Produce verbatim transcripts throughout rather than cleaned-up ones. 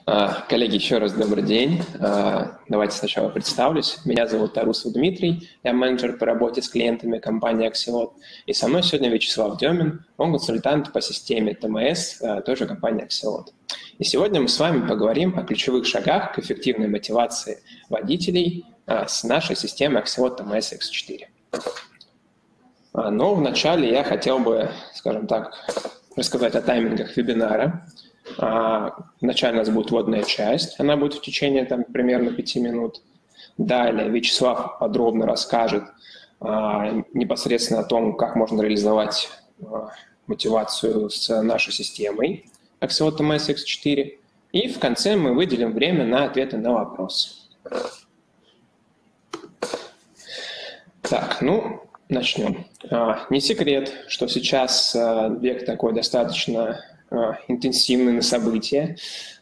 Коллеги, еще раз добрый день. Давайте сначала представлюсь. Меня зовут Тарусов Дмитрий, я менеджер по работе с клиентами компании Axiot. И со мной сегодня Вячеслав Демин, он консультант по системе тэ эм эс, тоже компании Axiot. И сегодня мы с вами поговорим о ключевых шагах к эффективной мотивации водителей с нашей системой Axiot тэ эм эс икс четыре. Но вначале я хотел бы, скажем так, рассказать о таймингах вебинара. Вначале у нас будет вводная часть, она будет в течение там, примерно пяти минут. Далее Вячеслав подробно расскажет а, непосредственно о том, как можно реализовать а, мотивацию с нашей системой Axiot тэ эм эс икс четыре. И в конце мы выделим время на ответы на вопросы. Так, ну, начнем. А, не секрет, что сейчас а, век такой достаточно интенсивны на события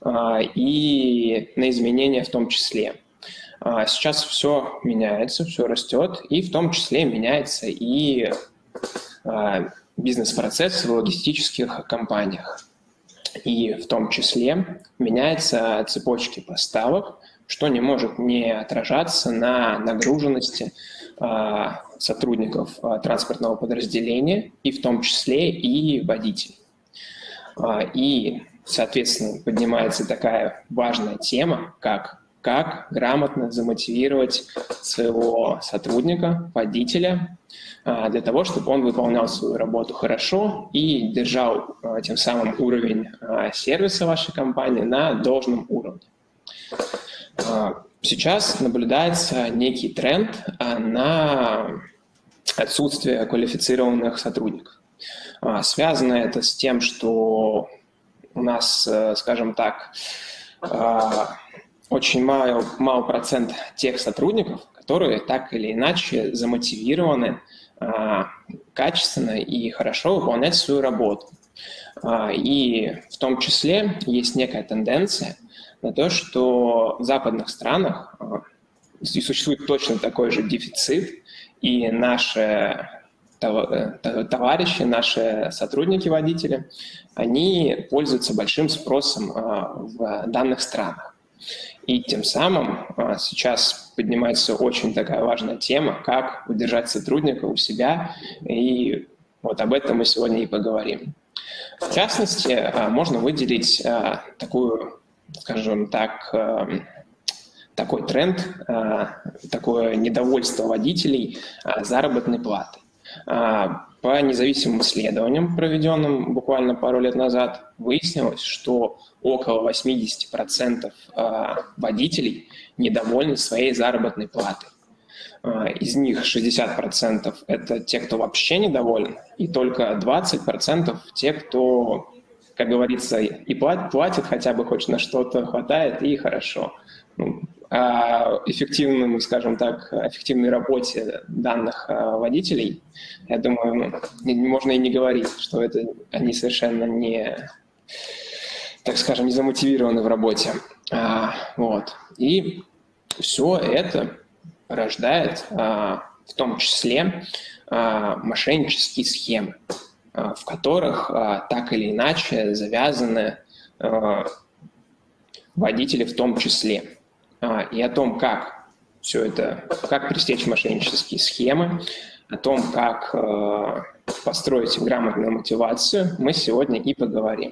и на изменения в том числе. Сейчас все меняется, все растет, и в том числе меняется и бизнес-процесс в логистических компаниях. И в том числе меняются цепочки поставок, что не может не отражаться на нагруженности сотрудников транспортного подразделения, и в том числе и водителей. И, соответственно, поднимается такая важная тема, как, как грамотно замотивировать своего сотрудника, водителя, для того, чтобы он выполнял свою работу хорошо и держал тем самым уровень сервиса вашей компании на должном уровне. Сейчас наблюдается некий тренд на отсутствие квалифицированных сотрудников. Связано это с тем, что у нас, скажем так, очень мал, мал процент тех сотрудников, которые так или иначе замотивированы качественно и хорошо выполнять свою работу. И в том числе есть некая тенденция на то, что в западных странах существует точно такой же дефицит, и наши товарищи, наши сотрудники-водители, они пользуются большим спросом в данных странах. И тем самым сейчас поднимается очень такая важная тема, как удержать сотрудника у себя, и вот об этом мы сегодня и поговорим. В частности, можно выделить такую, скажем так, такой тренд, такое недовольство водителей заработной платой. По независимым исследованиям, проведенным буквально пару лет назад, выяснилось, что около восемьдесят процентов водителей недовольны своей заработной платой. Из них шестьдесят процентов это те, кто вообще недоволен, и только двадцать процентов те, кто, как говорится, и платит, хотя бы хоть на что-то хватает, и хорошо. О эффективном, скажем так, эффективной работе данных водителей, я думаю, можно и не говорить, что это они совершенно не, так скажем, не замотивированы в работе. Вот. И все это порождает в том числе мошеннические схемы, в которых так или иначе завязаны водители в том числе. И о том, как все это, как пресечь мошеннические схемы, о том, как э, построить грамотную мотивацию, мы сегодня и поговорим.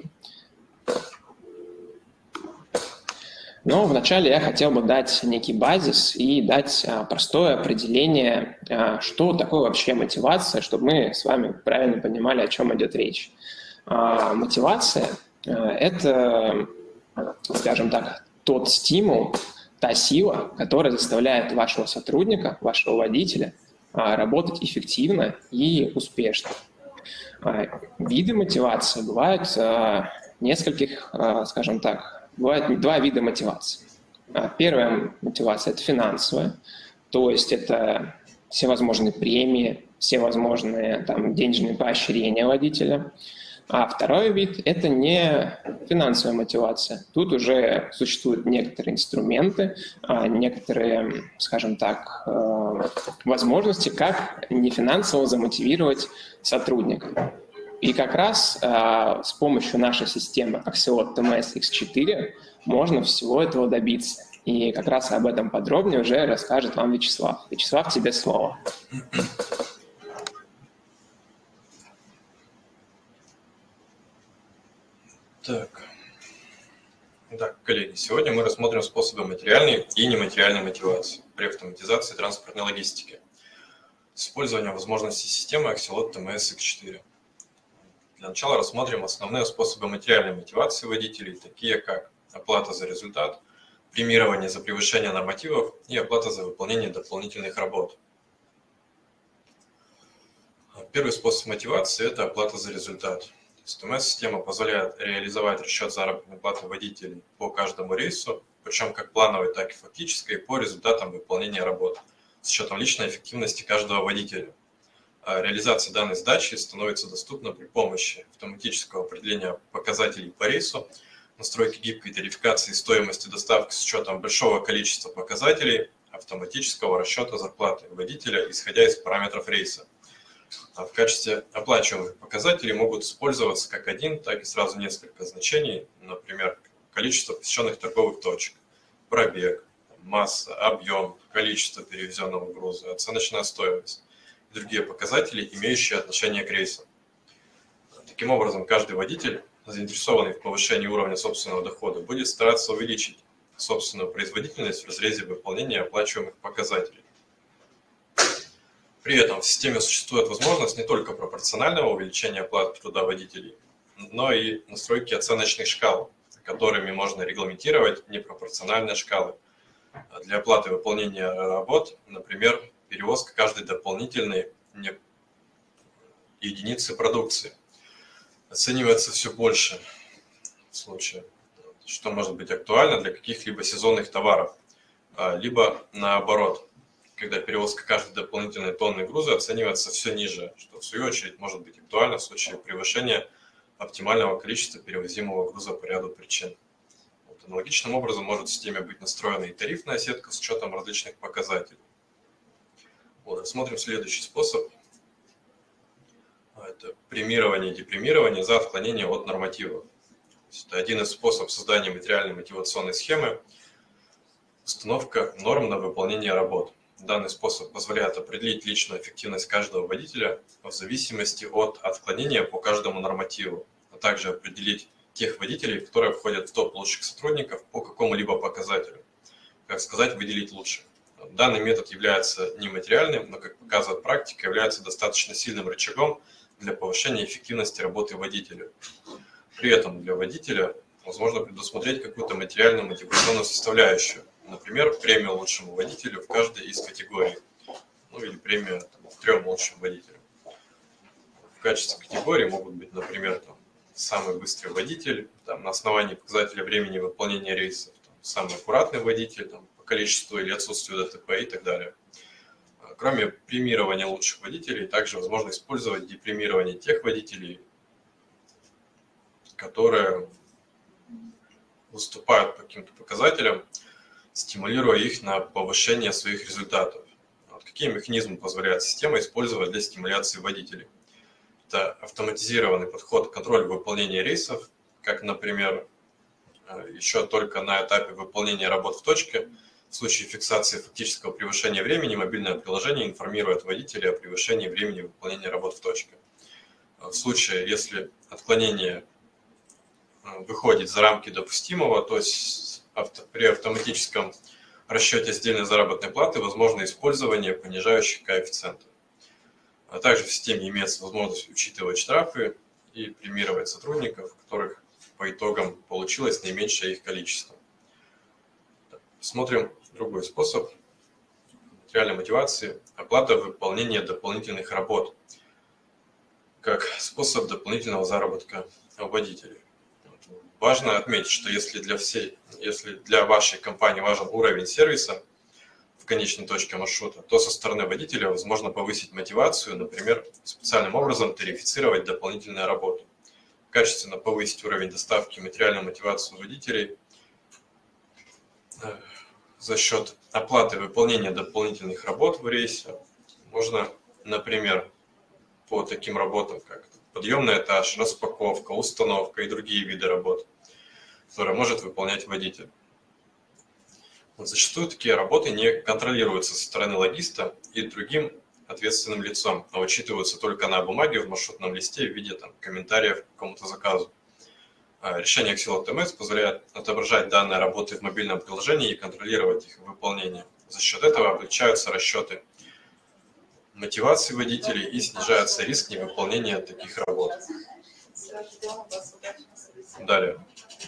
Но вначале я хотел бы дать некий базис и дать а, простое определение, а, что такое вообще мотивация, чтобы мы с вами правильно понимали, о чем идет речь. А, мотивация а, – это, скажем так, тот стимул, та сила, которая заставляет вашего сотрудника, вашего водителя работать эффективно и успешно. Виды мотивации бывают нескольких, скажем так, бывает два вида мотивации. Первая мотивация – это финансовая, то есть это всевозможные премии, всевозможные там, денежные поощрения водителя. А второй вид – это не финансовая мотивация. Тут уже существуют некоторые инструменты, некоторые, скажем так, возможности, как нефинансово замотивировать сотрудника. И как раз а, с помощью нашей системы Axiot ти эм эс икс четыре можно всего этого добиться. И как раз об этом подробнее уже расскажет вам Вячеслав. Вячеслав, тебе слово. Так. Итак, коллеги, сегодня мы рассмотрим способы материальной и нематериальной мотивации при автоматизации транспортной логистики с использованием возможностей системы Axiot ти эм эс икс четыре. Для начала рассмотрим основные способы материальной мотивации водителей, такие как оплата за результат, премирование за превышение нормативов и оплата за выполнение дополнительных работ. Первый способ мотивации – это оплата за результат. ти эм эс-система позволяет реализовать расчет заработной платы водителей по каждому рейсу, причем как плановой, так и фактической, по результатам выполнения работ, с учетом личной эффективности каждого водителя. Реализация данной задачи становится доступна при помощи автоматического определения показателей по рейсу, настройки гибкой тарификации стоимости доставки с учетом большого количества показателей, автоматического расчета зарплаты водителя, исходя из параметров рейса. В качестве оплачиваемых показателей могут использоваться как один, так и сразу несколько значений, например, количество посещенных торговых точек, пробег, масса, объем, количество перевезенного груза, оценочная стоимость и другие показатели, имеющие отношение к рейсу. Таким образом, каждый водитель, заинтересованный в повышении уровня собственного дохода, будет стараться увеличить собственную производительность в разрезе выполнения оплачиваемых показателей. При этом в системе существует возможность не только пропорционального увеличения оплаты труда водителей, но и настройки оценочных шкал, которыми можно регламентировать непропорциональные шкалы. Для оплаты выполнения работ, например, перевозка каждой дополнительной единицы продукции. Оценивается все больше в случае, что может быть актуально для каких-либо сезонных товаров, либо наоборот, когда перевозка каждой дополнительной тонны груза оценивается все ниже, что в свою очередь может быть актуально в случае превышения оптимального количества перевозимого груза по ряду причин. Вот, аналогичным образом может в системе быть настроена и тарифная сетка с учетом различных показателей. Вот, рассмотрим следующий способ. Это премирование и депремирование за отклонение от нормативов. Это один из способов создания материальной мотивационной схемы, установка норм на выполнение работ. Данный способ позволяет определить личную эффективность каждого водителя в зависимости от отклонения по каждому нормативу, а также определить тех водителей, которые входят в топ лучших сотрудников по какому-либо показателю. Как сказать, выделить лучших. Данный метод является нематериальным, но, как показывает практика, является достаточно сильным рычагом для повышения эффективности работы водителя. При этом для водителя возможно предусмотреть какую-то материальную мотивационную составляющую, например, премию лучшему водителю в каждой из категорий, ну или премию там, трем лучшим водителям. В качестве категории могут быть, например, там, самый быстрый водитель, там, на основании показателя времени выполнения рейсов, там, самый аккуратный водитель там, по количеству или отсутствию ДТП и так далее. Кроме премирования лучших водителей, также возможно использовать депремирование тех водителей, которые выступают по каким-то показателям, стимулируя их на повышение своих результатов. Вот какие механизмы позволяет система использовать для стимуляции водителей? Это автоматизированный подход к контролю выполнения рейсов, как, например, еще только на этапе выполнения работ в точке. В случае фиксации фактического превышения времени мобильное приложение информирует водителя о превышении времени выполнения работ в точке. В случае, если отклонение выходит за рамки допустимого, то есть при автоматическом расчете сдельной заработной платы возможно использование понижающих коэффициентов. А также в системе имеется возможность учитывать штрафы и премировать сотрудников, которых по итогам получилось наименьшее их количество. Смотрим другой способ материальной мотивации – оплата выполнения дополнительных работ как способ дополнительного заработка водителей. Важно отметить, что если для, всей, если для вашей компании важен уровень сервиса в конечной точке маршрута, то со стороны водителя возможно повысить мотивацию, например, специальным образом тарифицировать дополнительные работы. Качественно повысить уровень доставки и материальную мотивацию водителей за счет оплаты выполнения дополнительных работ в рейсе можно, например, по таким работам, как подъемный этаж, распаковка, установка и другие виды работ, которые может выполнять водитель. Вот зачастую такие работы не контролируются со стороны логиста и другим ответственным лицом, а учитываются только на бумаге в маршрутном листе в виде там, комментариев к какому-то заказу. Решение Axelot эм эс позволяет отображать данные работы в мобильном приложении и контролировать их выполнение. За счет этого облегчаются расчеты мотивации водителей и снижается риск невыполнения таких работ. Далее.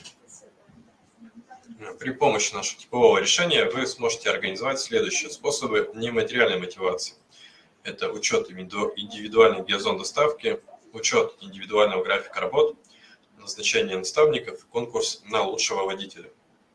При помощи нашего типового решения вы сможете организовать следующие способы нематериальной мотивации. Это учет индивидуальных диазон доставки, учет индивидуального графика работ, назначение наставников, конкурс на лучшего водителя.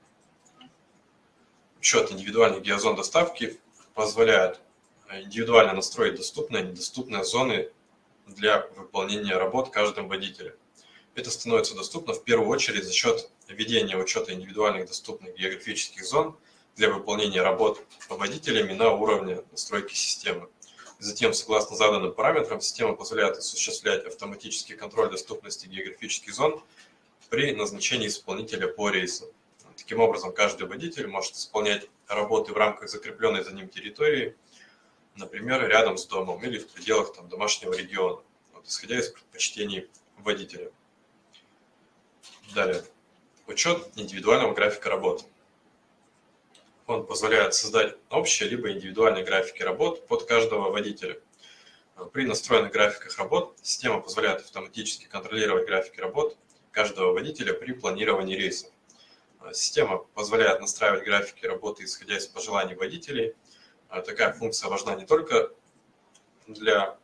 Учет индивидуальных диазон доставки позволяет индивидуально настроить доступные и недоступные зоны для выполнения работ каждым водителем. Это становится доступно в первую очередь за счет введения учета индивидуальных доступных географических зон для выполнения работ водителями на уровне настройки системы. Затем, согласно заданным параметрам, система позволяет осуществлять автоматический контроль доступности географических зон при назначении исполнителя по рейсу. Таким образом, каждый водитель может исполнять работы в рамках закрепленной за ним территории, например, рядом с домом или в пределах там, домашнего региона, вот, исходя из предпочтений водителя. Далее. Учет индивидуального графика работы. Он позволяет создать общие либо индивидуальные графики работ под каждого водителя. При настроенных графиках работ система позволяет автоматически контролировать графики работ каждого водителя при планировании рейсов. Система позволяет настраивать графики работы, исходя из пожеланий водителей. Такая функция важна не только для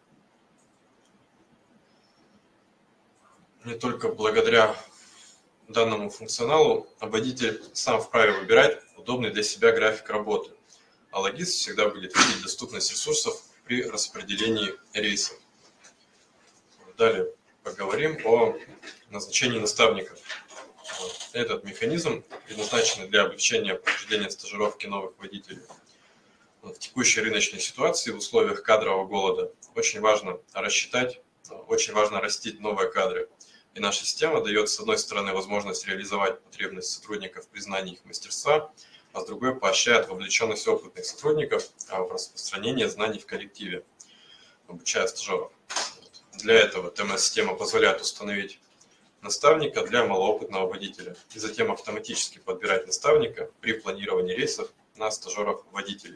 не только благодаря данному функционалу, а водитель сам вправе выбирать удобный для себя график работы, а логист всегда будет видеть доступность ресурсов при распределении рейсов. Далее поговорим о назначении наставников. Этот механизм предназначен для облегчения прохождения стажировки новых водителей. В текущей рыночной ситуации в условиях кадрового голода очень важно рассчитать, очень важно растить новые кадры. И наша система дает, с одной стороны, возможность реализовать потребность сотрудников в признании их мастерства, а с другой поощряет вовлеченность опытных сотрудников в распространение знаний в коллективе, обучая стажеров. Для этого тэ эм эс-система позволяет установить наставника для малоопытного водителя и затем автоматически подбирать наставника при планировании рейсов на стажеров-водителей.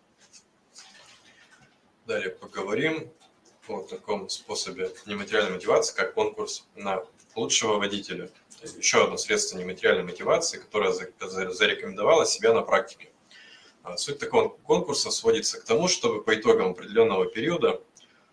Далее поговорим о таком способе нематериальной мотивации, как конкурс на лучшего водителя. Еще одно средство нематериальной мотивации, которое зарекомендовало себя на практике. Суть такого конкурса сводится к тому, чтобы по итогам определенного периода,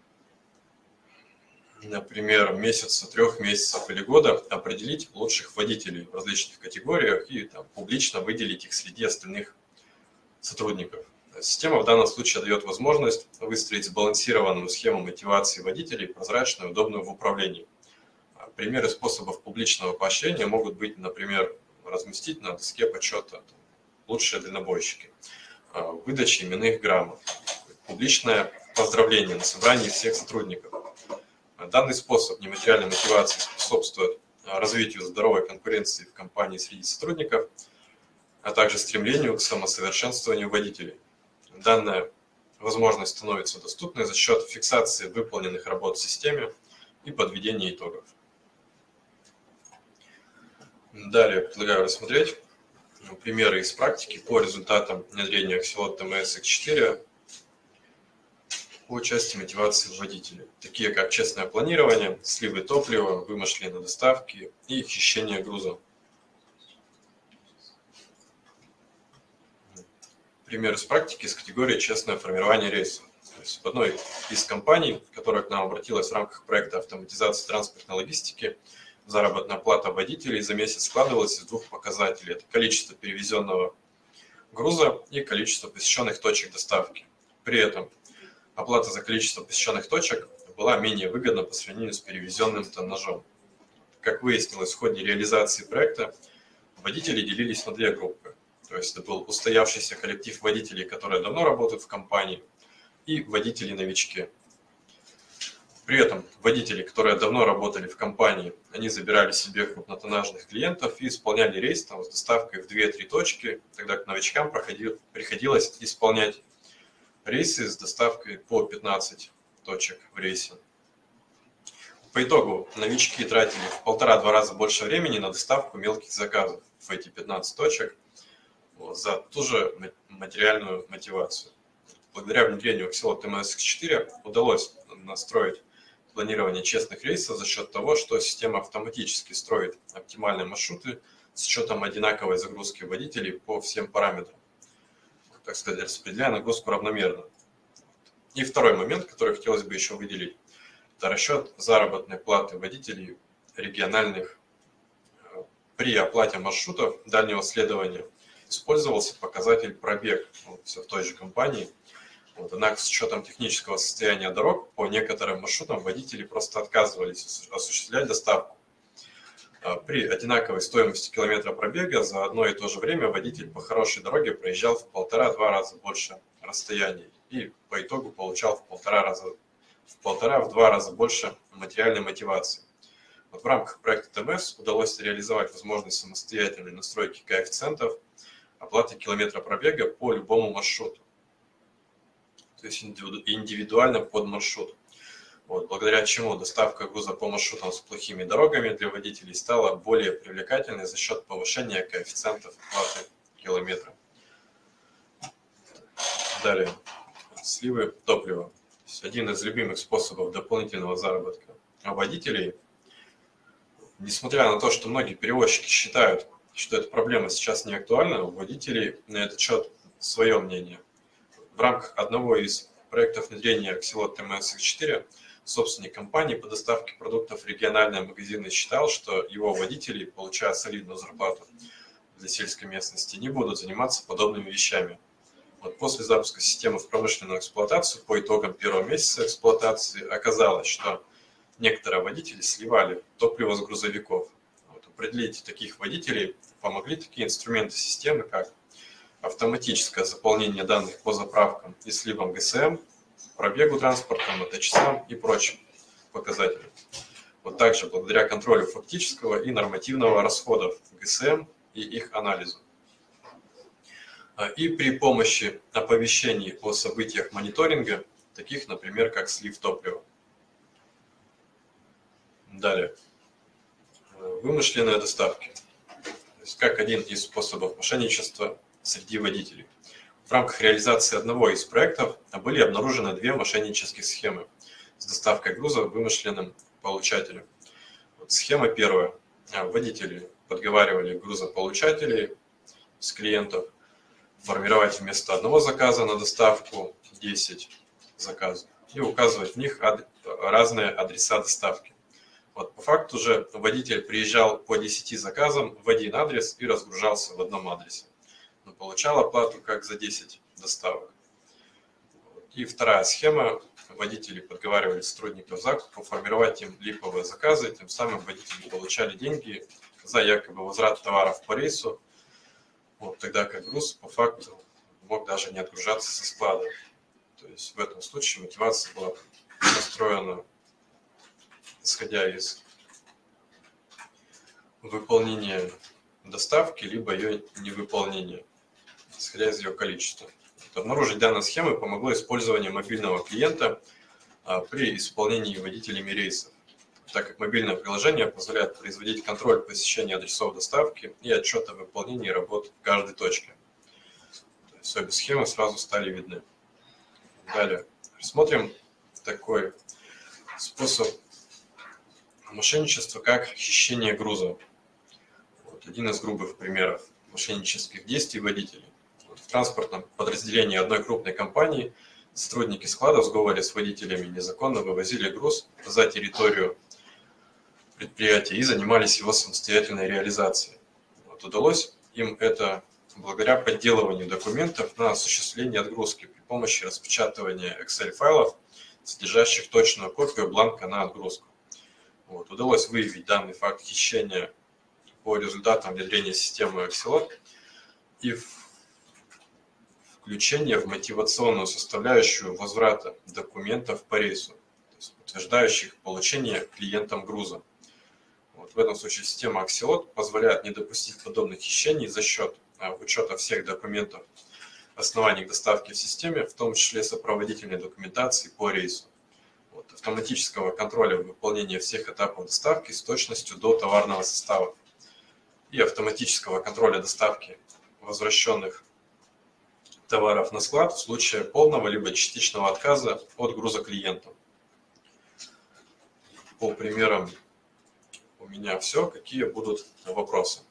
например, месяца, трех месяцев или года, определить лучших водителей в различных категориях и там, публично выделить их среди остальных сотрудников. Система в данном случае дает возможность выстроить сбалансированную схему мотивации водителей, прозрачную и удобную в управлении. Примеры способов публичного поощрения могут быть, например, разместить на доске почета лучшие дальнобойщики, выдача именных грамот, публичное поздравление на собрании всех сотрудников. Данный способ нематериальной мотивации способствует развитию здоровой конкуренции в компании среди сотрудников, а также стремлению к самосовершенствованию водителей. Данная возможность становится доступной за счет фиксации выполненных работ в системе и подведения итогов. Далее предлагаю рассмотреть примеры из практики по результатам внедрения Axelot эм эс икс четыре по части мотивации водителей, такие как честное планирование, сливы топлива, вымышленные доставки и хищение груза. Пример из практики из категории «Честное формирование рейсов». То есть в одной из компаний, которая к нам обратилась в рамках проекта автоматизации транспортной логистики, заработная плата водителей за месяц складывалась из двух показателей. Это количество перевезенного груза и количество посещенных точек доставки. При этом оплата за количество посещенных точек была менее выгодна по сравнению с перевезенным тоннажом. Как выяснилось в ходе реализации проекта, водители делились на две группы. То есть это был устоявшийся коллектив водителей, которые давно работают в компании, и водители-новички. При этом водители, которые давно работали в компании, они забирали себе крупнотоннажных клиентов и исполняли рейс там, с доставкой в две-три точки, тогда к новичкам проходил, приходилось исполнять рейсы с доставкой по пятнадцать точек в рейсе. По итогу новички тратили в полтора-два раза больше времени на доставку мелких заказов в эти пятнадцать точек вот, за ту же материальную мотивацию. Благодаря внедрению Axelot эм эс икс четыре удалось настроить планирование честных рейсов за счет того, что система автоматически строит оптимальные маршруты с учетом одинаковой загрузки водителей по всем параметрам, так сказать, распределяя нагрузку равномерно. И второй момент, который хотелось бы еще выделить, это расчет заработной платы водителей региональных при оплате маршрутов дальнего следования. Использовался показатель пробег, вот, все в той же компании. Вот, однако с учетом технического состояния дорог по некоторым маршрутам водители просто отказывались осуществлять доставку. При одинаковой стоимости километра пробега за одно и то же время водитель по хорошей дороге проезжал в полтора-два раза больше расстояний и по итогу получал в полтора раза, в полтора-два раза больше материальной мотивации. Вот в рамках проекта тэ эм эс удалось реализовать возможность самостоятельной настройки коэффициентов оплаты километра пробега по любому маршруту, то есть индивидуально под маршрут. Вот, благодаря чему доставка груза по маршрутам с плохими дорогами для водителей стала более привлекательной за счет повышения коэффициентов оплаты километра. Далее, сливы топлива. Один из любимых способов дополнительного заработка водителей. Несмотря на то, что многие перевозчики считают, что эта проблема сейчас не актуальна, у водителей на этот счет свое мнение. В рамках одного из проектов внедрения Axelot эм эс икс четыре собственник компании по доставке продуктов в региональные магазины считал, что его водители, получая солидную зарплату для сельской местности, не будут заниматься подобными вещами. Вот после запуска системы в промышленную эксплуатацию по итогам первого месяца эксплуатации оказалось, что некоторые водители сливали топливо с грузовиков. Вот, определить таких водителей помогли такие инструменты системы, как автоматическое заполнение данных по заправкам и сливам гэ эс эм, пробегу транспорта, моточасам и прочим показателям. Вот также благодаря контролю фактического и нормативного расходов гэ эс эм и их анализу. И при помощи оповещений о событиях мониторинга, таких, например, как слив топлива. Далее. Вымышленные доставки. То есть как один из способов мошенничества среди водителей. В рамках реализации одного из проектов были обнаружены две мошеннических схемы с доставкой груза вымышленным получателем. Вот схема первая. Водители подговаривали грузополучателей с клиентов формировать вместо одного заказа на доставку десять заказов и указывать в них ад... разные адреса доставки. Вот по факту же водитель приезжал по десяти заказам в один адрес и разгружался в одном адресе. Но получал оплату как за десять доставок. И вторая схема. Водители подговаривали сотрудников закупа формировать им липовые заказы, тем самым водители получали деньги за якобы возврат товаров по рейсу, вот, тогда как груз по факту мог даже не отгружаться со склада. То есть в этом случае мотивация была настроена исходя из выполнения доставки, либо ее невыполнения, исходя из ее количества. Обнаружить данные схемы помогло использование мобильного клиента при исполнении водителями рейсов, так как мобильное приложение позволяет производить контроль посещения адресов доставки и отчет о выполнении работ в каждой точке. То есть обе схемы сразу стали видны. Далее рассмотрим такой способ мошенничества, как хищение груза. Вот один из грубых примеров мошеннических действий водителей. Вот в транспортном подразделении одной крупной компании сотрудники склада в сговоре с водителями незаконно вывозили груз за территорию предприятия и занимались его самостоятельной реализацией. Вот удалось им это благодаря подделыванию документов на осуществление отгрузки при помощи распечатывания Excel-файлов, содержащих точную копию бланка на отгрузку. Вот, удалось выявить данный факт хищения по результатам внедрения системы Axelot и включение в мотивационную составляющую возврата документов по рейсу. То есть подтверждающих получение клиентом груза. Вот в этом случае система Axiot позволяет не допустить подобных хищений за счет учета всех документов оснований к доставке в системе, в том числе сопроводительной документации по рейсу. Вот, автоматического контроля выполнения всех этапов доставки с точностью до товарного состава и автоматического контроля доставки возвращенных товаров на склад в случае полного либо частичного отказа от груза клиенту. По примерам у меня все. Какие будут вопросы?